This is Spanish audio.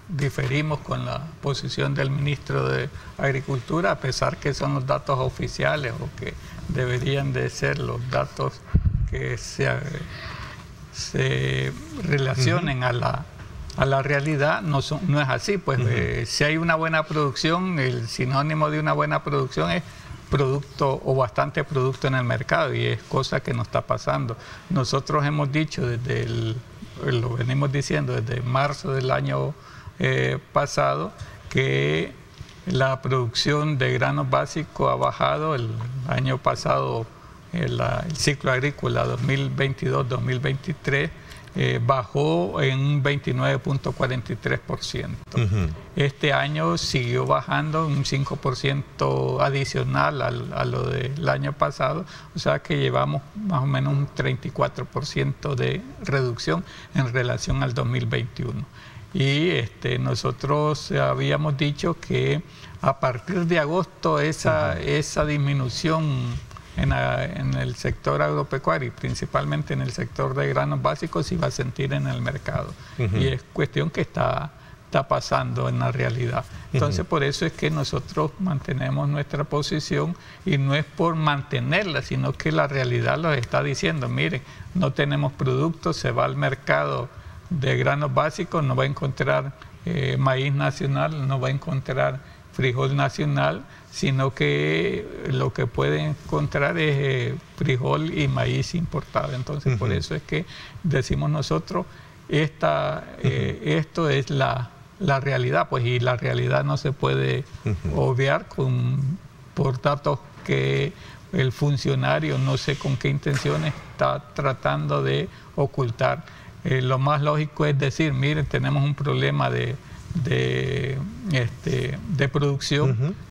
diferimos con la posición del ministro de Agricultura, a pesar que son los datos oficiales o que deberían de ser los datos que se relacionen a la realidad. No es así. Pues si hay una buena producción, el sinónimo de una buena producción es producto o bastante producto en el mercado, y es cosa que no está pasando. Nosotros hemos dicho lo venimos diciendo desde marzo del año pasado, que la producción de granos básicos ha bajado. El año pasado el ciclo agrícola 2022-2023 bajó en un 29.43%. Este año siguió bajando un 5% adicional a lo del año pasado, o sea que llevamos más o menos un 34% de reducción en relación al 2021. Y nosotros habíamos dicho que a partir de agosto esa disminución en el sector agropecuario y principalmente en el sector de granos básicos se iba a sentir en el mercado. Y es cuestión que está pasando en la realidad. Entonces por eso es que nosotros mantenemos nuestra posición, y no es por mantenerla, sino que la realidad nos está diciendo: miren, no tenemos productos, se va al mercado de granos básicos, no va a encontrar maíz nacional, no va a encontrar frijol nacional, sino que lo que puede encontrar es frijol y maíz importado. Entonces por eso es que decimos nosotros, esto es la realidad, pues, y la realidad no se puede obviar por datos que el funcionario no sé con qué intenciones está tratando de ocultar. Lo más lógico es decir: miren, tenemos un problema de producción,